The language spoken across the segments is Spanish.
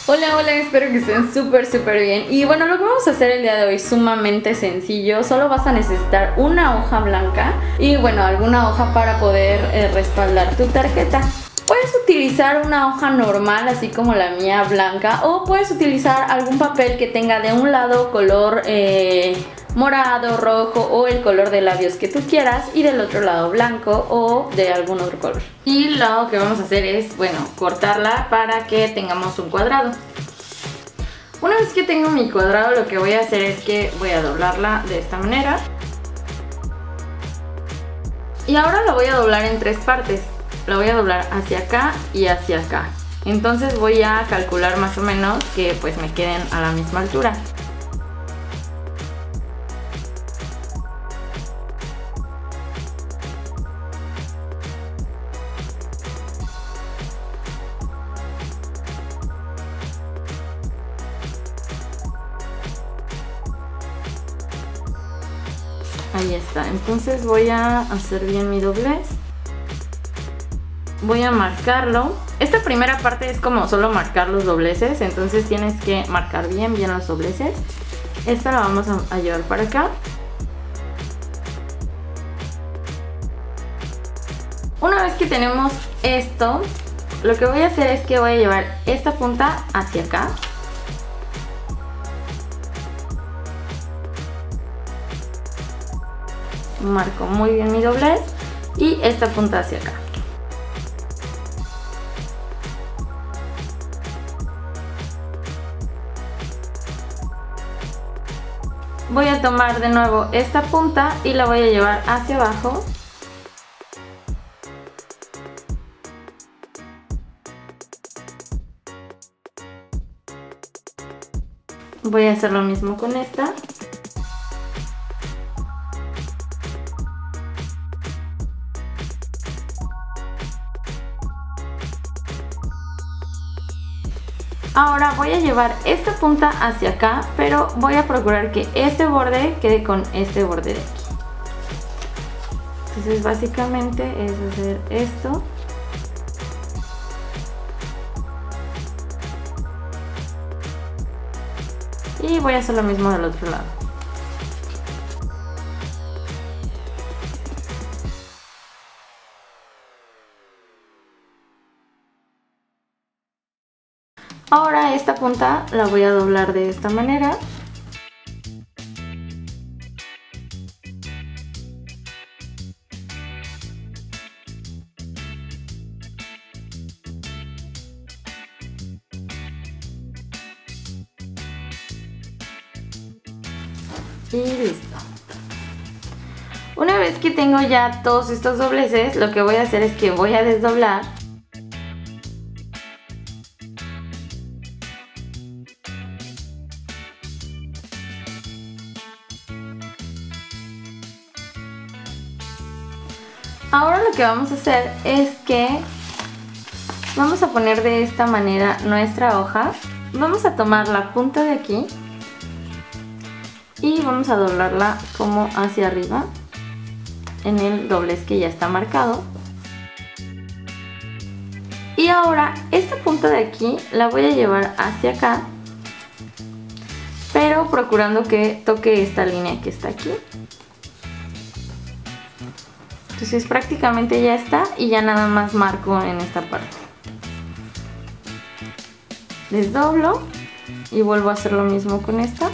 Hola, hola, espero que estén súper bien. Y bueno, lo que vamos a hacer el día de hoy es sumamente sencillo. Solo vas a necesitar una hoja blanca y bueno, alguna hoja para poder respaldar tu tarjeta. Puedes utilizar una hoja normal, así como la mía, blanca, o puedes utilizar algún papel que tenga de un lado color morado, rojo o el color de labios que tú quieras, y del otro lado blanco o de algún otro color. Y lo que vamos a hacer es, bueno, cortarla para que tengamos un cuadrado. Una vez que tengo mi cuadrado, lo que voy a hacer es que voy a doblarla de esta manera. Y ahora la voy a doblar en tres partes. La voy a doblar hacia acá y hacia acá. Entonces voy a calcular más o menos que pues me queden a la misma altura. Ahí está, entonces voy a hacer bien mi doblez. Voy a marcarlo. Esta primera parte es como solo marcar los dobleces, entonces tienes que marcar bien los dobleces. Esta la vamos a llevar para acá. Una vez que tenemos esto, lo que voy a hacer es que voy a llevar esta punta hacia acá. Marco muy bien mi doblez y esta punta hacia acá. Voy a tomar de nuevo esta punta y la voy a llevar hacia abajo. Voy a hacer lo mismo con esta. Ahora voy a llevar esta punta hacia acá, pero voy a procurar que este borde quede con este borde de aquí. Entonces básicamente es hacer esto. Y voy a hacer lo mismo del otro lado. Ahora esta punta la voy a doblar de esta manera. Y listo. Una vez que tengo ya todos estos dobleces, lo que voy a hacer es que voy a desdoblar. Ahora lo que vamos a hacer es que vamos a poner de esta manera nuestra hoja. Vamos a tomar la punta de aquí y vamos a doblarla como hacia arriba en el doblez que ya está marcado. Y ahora esta punta de aquí la voy a llevar hacia acá, pero procurando que toque esta línea que está aquí. Entonces prácticamente ya está y ya nada más marco en esta parte. Desdoblo y vuelvo a hacer lo mismo con esta.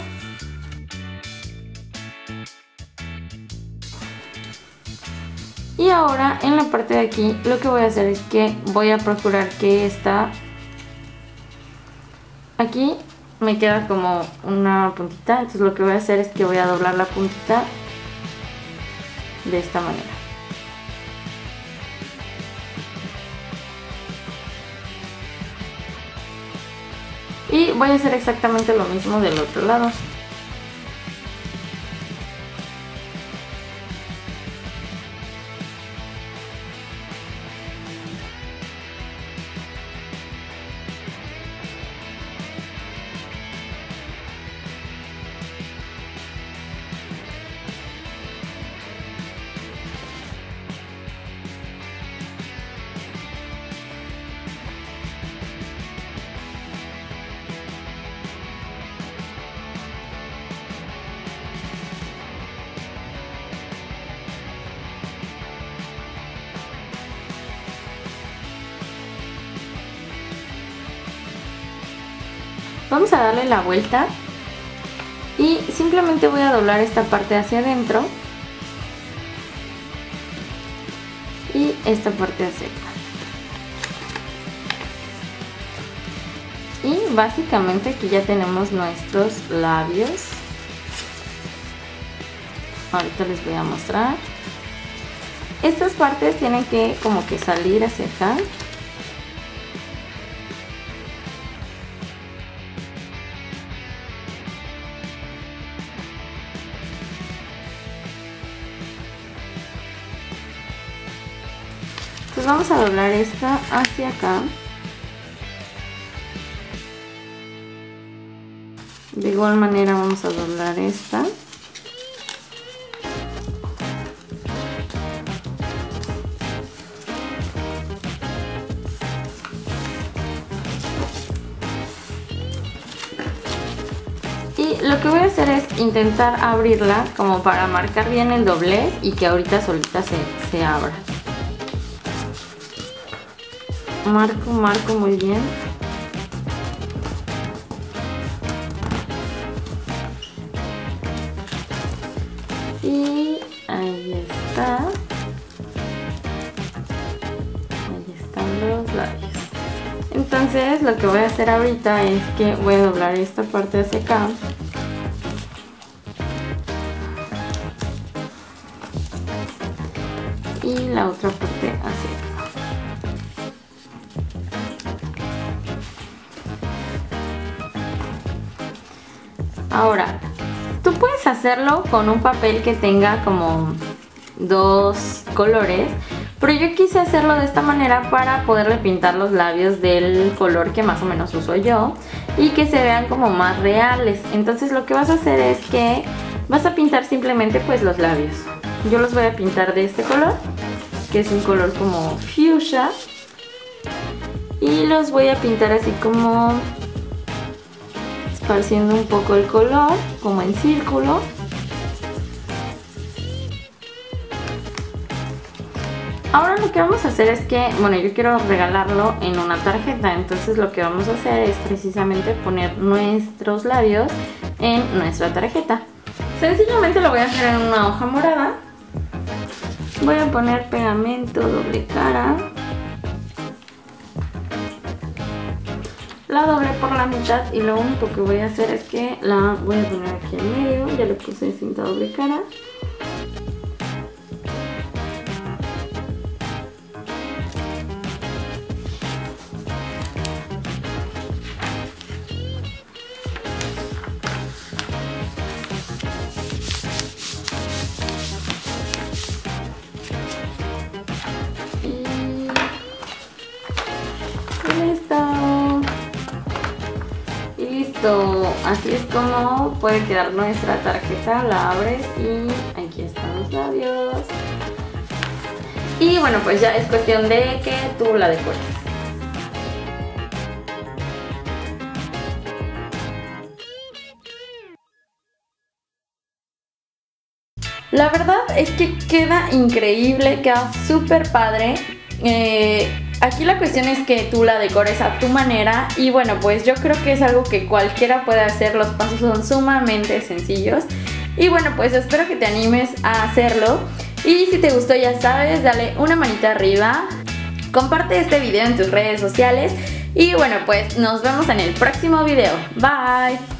Y ahora en la parte de aquí lo que voy a hacer es que voy a procurar que esta aquí me queda como una puntita. Entonces lo que voy a hacer es que voy a doblar la puntita de esta manera. Y voy a hacer exactamente lo mismo del otro lado. Vamos a darle la vuelta y simplemente voy a doblar esta parte hacia adentro y esta parte hacia acá. Y básicamente aquí ya tenemos nuestros labios. Ahorita les voy a mostrar. Estas partes tienen que como que salir hacia acá. Entonces vamos a doblar esta hacia acá. De igual manera vamos a doblar esta. Y lo que voy a hacer es intentar abrirla como para marcar bien el doblez y que ahorita solita se abra. Marco muy bien. Y ahí está. Ahí están los labios. Entonces lo que voy a hacer ahorita es que voy a doblar esta parte hacia acá. Y la otra parte hacia acá. Ahora, tú puedes hacerlo con un papel que tenga como dos colores, pero yo quise hacerlo de esta manera para poderle pintar los labios del color que más o menos uso yo y que se vean como más reales. Entonces lo que vas a hacer es que vas a pintar simplemente pues los labios. Yo los voy a pintar de este color, que es un color como fuchsia, y los voy a pintar así como esparciendo un poco el color, como en círculo. Ahora lo que vamos a hacer es que, bueno, yo quiero regalarlo en una tarjeta, entonces lo que vamos a hacer es precisamente poner nuestros labios en nuestra tarjeta. Sencillamente lo voy a hacer en una hoja morada. Voy a poner pegamento doble cara. La doblé por la mitad y lo único que voy a hacer es que la voy a poner aquí en medio. Ya le puse cinta doble cara. Así es como puede quedar nuestra tarjeta. La abres y aquí están los labios. Y bueno, pues ya es cuestión de que tú la decores. La verdad es que queda increíble, queda súper padre. Aquí la cuestión es que tú la decores a tu manera y bueno, pues yo creo que es algo que cualquiera puede hacer. Los pasos son sumamente sencillos y bueno, pues espero que te animes a hacerlo. Y si te gustó, ya sabes, dale una manita arriba, comparte este video en tus redes sociales y bueno, pues nos vemos en el próximo video. Bye.